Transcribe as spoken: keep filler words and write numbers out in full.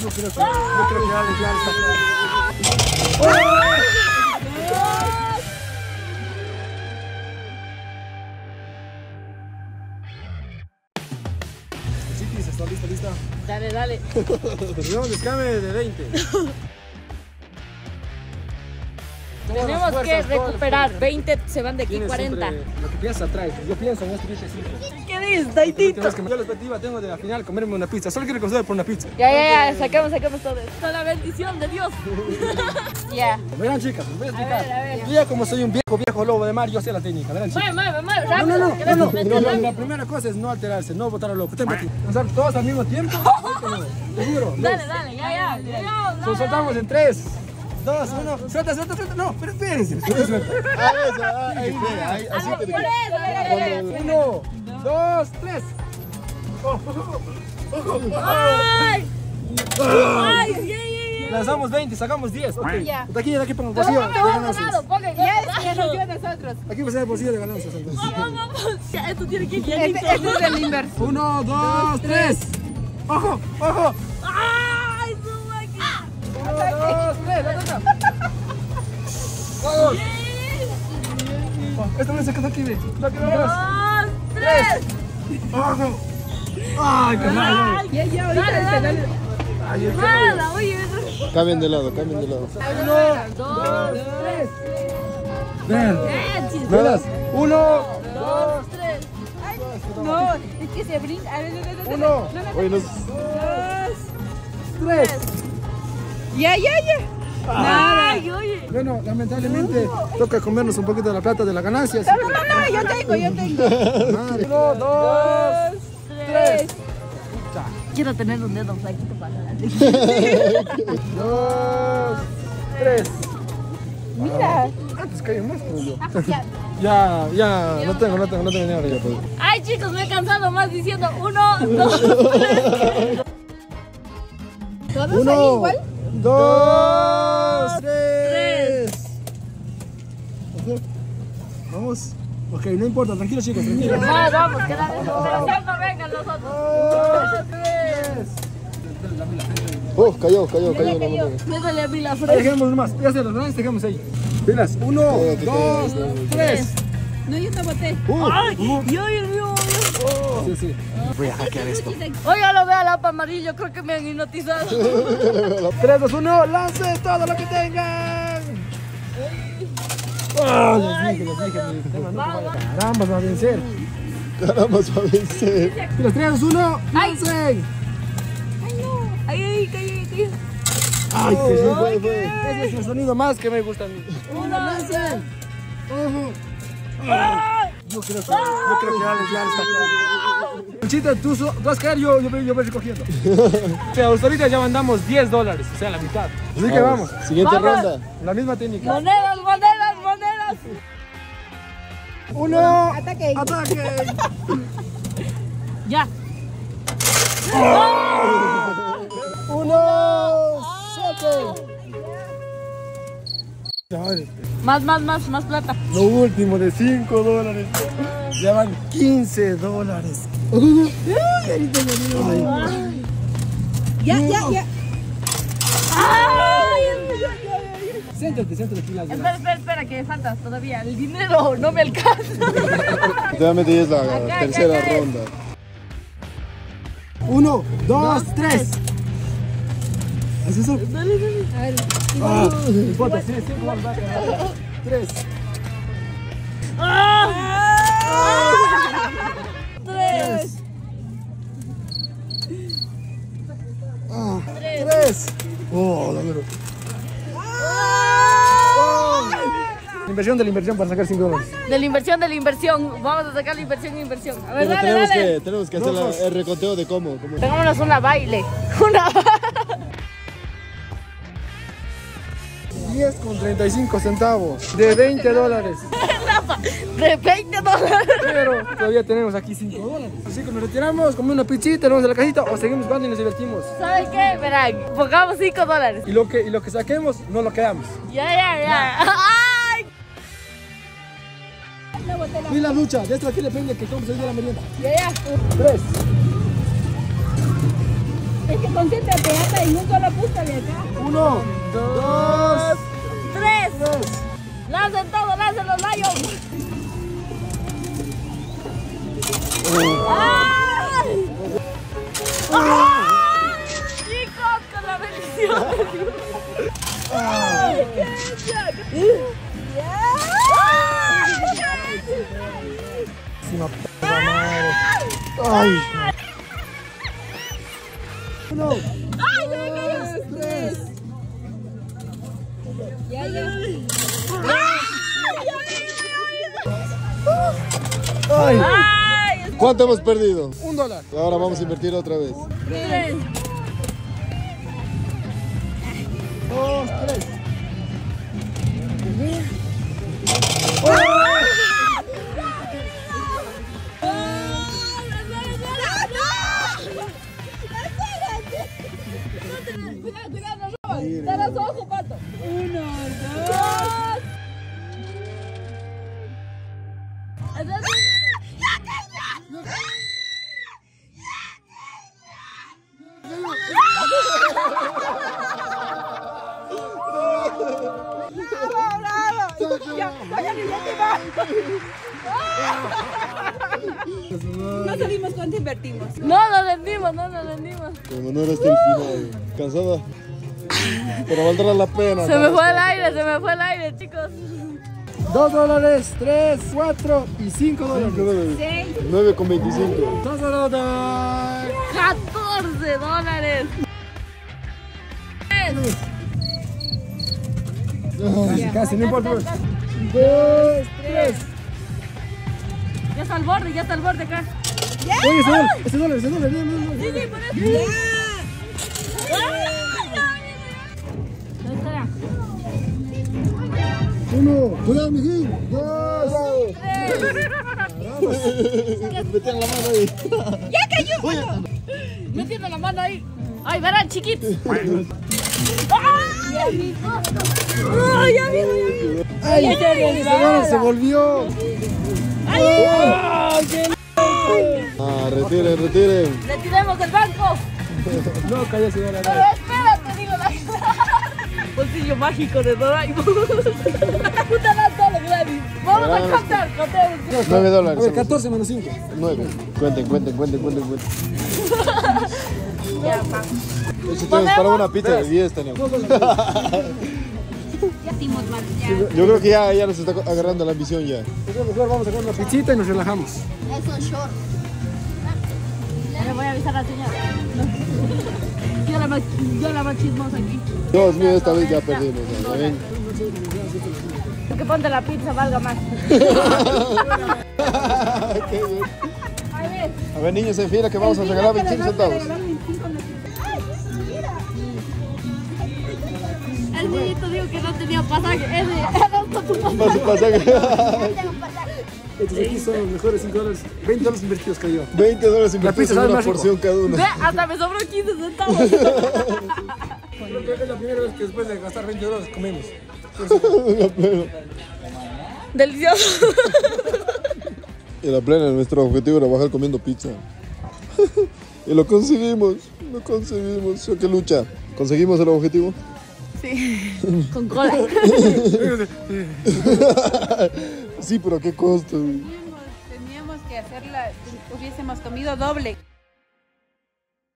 Yo creo que, yo creo que Alex ya está. Chiquis, ¿está lista, lista? Dale, dale. Perdón, descame de veinte. Tenemos que recuperar. veinte se van de aquí, cuarenta. Lo que piensas atrae. Yo pienso en este bicho así. ¿Qué dices, Taitito? Yo la expectativa tengo de al final comerme una pizza. Solo quiero que por una pizza. Ya, ya, ya. Saquemos, saquemos todo esto. Con la bendición de Dios. Ya. Verán, chicas, les voy a explicar. A ver, a ver. Yo ya como soy un viejo, viejo lobo de mar, yo sé la técnica. Verán, chicas. Mueve, mueve, mueve. No, Rápido. no, no, no, no, Vete, no, vete, la primera cosa es no alterarse, no botar a loco. Ten aquí. Lanzar todos al mismo tiempo. Seguro. Dale, dale, ya, ya. ya. Nos soltamos en tres, dos, uno. Suelta, suelta, suelta. No, pero espérense. Suelta, suelta. Ah, eso, ah, ahí, ve, ahí, así te Por eso, dale, dale. Uno, dos, tres. ¡Ay! ¡Ay! ¡Ya, ya, ya! Lanzamos veinte, sacamos diez. Ok. Ya. De aquí, de aquí pongo el bolsillo de ganancias. Ya es que nos dio a nosotros. Aquí va a ser el bolsillo de ganancias entonces. Vamos, vamos. Ya, esto tiene que ir ya. Este, este es el inverso. Uno, dos, tres. ¡Ojo! ¡Ojo! ¡Ay, su máquina! Uno, dos, tres. ¡Ataca! ¡Vamos! Oh, esta vez se quedó aquí, ve. No, que no, dos. ¡Dos, tres! ¡Ojo! ¡Ay, qué mal! ¡Ay! Ya, ya, ahorita Dale, este, dale. dale. ¡Ay, el ¡Mala! Oye, eso... Cambien de lado, cambien de lado. Uno, Dos, tres. Vean. Eh, chis. Velas. Uno, Dos, tres. No, es que se brinca. A ver, no, no, no, uno, no, no, no. Oye, nos... tres. Ya, ya, ya. ¡Ay, oye! Bueno, lamentablemente toca comernos un poquito de la plata de las ganancias. No, no, no, yo tengo, yo tengo. Madre. Uno, dos, tres. Quiero tener un dedo flaquito para Dos, tres. Mira. Antes caí más como yo. Ya. Ya, ya, no tengo, no tengo, no tengo dinero ya. Pues. Ay, chicos, me he cansado más diciendo uno, dos, tres. ¿Todos ahí Uno, igual? dos, tres. Ojo. Vamos. Ok, no importa, tranquilos chicos, tranquilos. Vamos, vamos, queda bien. Pero no vengan los otros. Dos, tres. Oh, cayó, cayó, cayó. No, no, no. Me duele a mí la Ahí frente. dejemos nomás, ya se los ganancias, dejemos ahí. Pilas, uno, Cállate, dos, cállate. tres. No, yo no boté. Uh, ¡Ay! uh. ¡Yo, Dios mío! Sí, sí. Voy a hackear esto. Oiga, lo veo al apa amarillo, creo que me han hipnotizado. tres, dos, uno, lance todo lo que tengan. Oh, les dije, les dije, les dije, no, caramba, va a vencer. Caramba, se va a vencer. Pilas, tres, dos, uno, Ay. lancen. ¡Ay, ay, caí, caí! Ay, qué Oh, rico. fue, fue. Ese es el sonido más que me gusta a mí. Uno, lancen. Ojo. Ay. Yo creo que, yo creo que Alex ya está. Conchita, tú, so- tú vas a caer, yo, yo, voy- yo voy recogiendo. O sea, hasta ahorita ya mandamos diez dólares, o sea, la mitad. Así que vamos. Siguiente Vamos. ronda. La misma técnica. ¡Monedas, monedas, monedas! Uno. Ataque. Ataque. Ya. Uno. Saque. Ay, Más, más, más, más plata. lo último de cinco dólares. Ya van quince dólares. Ay, ahorita me dio. Ay. Ya, ya, ya. ¡Ay! Siéntate, siéntate aquí. Las Espera, espera, espera, que falta todavía. El dinero no me alcanza. Realmente es la Acá, tercera acá, acá. ronda. Uno, dos, tres. ¿Es eso? Dale, dale. A ver. Ah, no importa, sí, cinco vamos a ganar. Tres. Tres. Ah, tres. Oh, la verdad. La inversión de la inversión para sacar cinco dólares. De la inversión, de la inversión. Vamos a sacar la inversión, inversión. A ver, Pero dale, tenemos dale. que, tenemos que hacer la- Rojos. el reconteo de cómo. cómo. Tengámonos una baile. Una diez con treinta y cinco centavos de veinte dólares. de veinte dólares. Pero todavía tenemos aquí cinco dólares. Así que nos retiramos, comemos una pizzita, nos vamos a la casita o seguimos jugando y nos divertimos. ¿Saben qué? Verán, pongamos cinco dólares. Y lo que, y lo que saquemos, no lo quedamos. Ya, ya, ya. ¡Ay! Y la lucha, de esto aquí depende que cómo se dio la merienda. Ya, ya. Tres. Es que concéntrate, anda en un solo punto de acá. Uno, dos, Tres. tres. Lancen todo, lancen los Lions. ¡Ay! ¡Ay! Chicos, con la bendición de Dios. ¡Ay, qué bella! Ay. Uno, ¡Ay, se me cayó! Tres. Ya, ya. Ay. ¡Ay! ¿Cuánto hemos perdido? un dólar. Ahora vamos a invertir otra vez. Tres. Dos, tres. Cuidado, cuidado, no robas. Da los ojos, pato. Uno, dos. Dos. No sabemos cuánto invertimos. No nos rendimos, no nos rendimos. Como no era hasta el final. ¿Cansada? Pero valdrá la pena. Se me fue el aire, se me fue el aire, chicos. Dos dólares, tres, cuatro y cinco dólares. Seis. nueve con veinticinco. Dos dólares. catorce dólares. Casi, casi, no importa. Dos, tres. Ya está al borde, ya está al borde acá. Oye, ese dólar, ese dólar, ese dólar. No, no, no. Sí, sí, por eso. Espera. Uno. Cuidado, mijín. Dos. Metían la mano ahí. ¡Ya cayó, pato! Metiendo la mano ahí. ¡Ay, verán, chiquitos! ¡Ay! ¡Ay, ya vi, ya vi! ¡Ay, ese dólar se volvió! ¡Ay! Ah, retiren, retiren. ¡Retiremos del banco! No, cayó ese dólar. Pero espérate, digo la bolsillo mágico de Doraemon. Puta la solo, Gladys. Vamos a contar, contemos. Nueve A dólares. ver, catorce menos cinco. Nueve. Cuenten, cuenten, cuenten, cuenten, cuenten. Ya, pa. Eso tenemos para una pizza de diez tenemos. Ya hicimos más. Ya. Yo creo que ya, ya nos está agarrando la ambición ya. Entonces, mejor vamos a comer una pizzita y nos relajamos. Eso es short. Ya le voy a avisar a la señora. Yo la más, yo la más chismosa aquí. Dios mío, esta vez ya perdimos. ¿Ya ven? Que ponte la pizza, valga más. Qué bien. Ahí ves. A ver, niños, en fila que vamos a regalar veinticinco centavos. El niñito dijo que no tenía pasaje. Ese era tu papá. Más un pasaje. Estos aquí son los mejores cinco dólares. veinte dólares invertidos cayó. veinte dólares invertidos en sabe una más rico. porción cada uno. Ve, hasta me sobró quince centavos. Creo que es la primera vez que después de gastar veinte dólares comemos. Delicioso. En la plena, nuestro objetivo era bajar comiendo pizza. Y lo conseguimos, lo conseguimos. ¿Qué lucha? ¿Conseguimos el objetivo? Sí, con cola. Sí, pero ¿a qué costo? Teníamos que hacerla, hubiésemos comido doble.